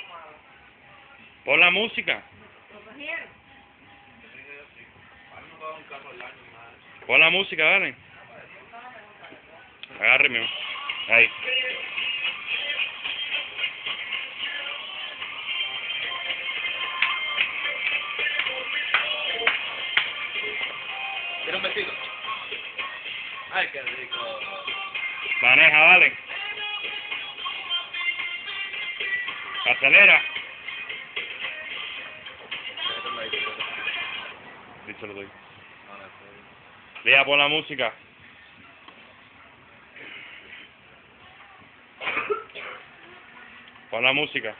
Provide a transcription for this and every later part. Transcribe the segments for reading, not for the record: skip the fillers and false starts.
Pon la música. Pon la música, dale. Agárreme. Ahí. ¿Quieres un vestido? Ay, qué rico. Maneja, dale. Acelera. Listo, lo doy. Leah, pon la música. Pon la música.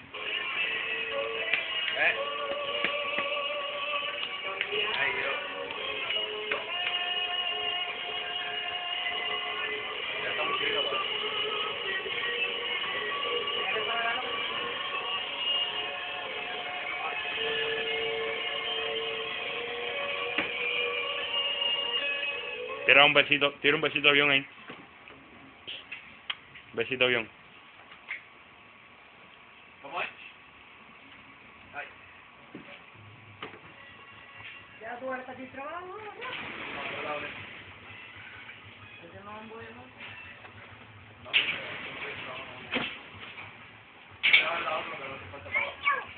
Ay, Dios. Ya está muy chido, ¿verdad? Tira un besito de avión ahí. Besito de avión. ¿Cómo es? Ay. Ya tú eres para ti trabajo, ¿no? No, Ese no es un bueno. no, no. No, no, no. No, no, no, no, no, no, no, no, no, no, no, no, no,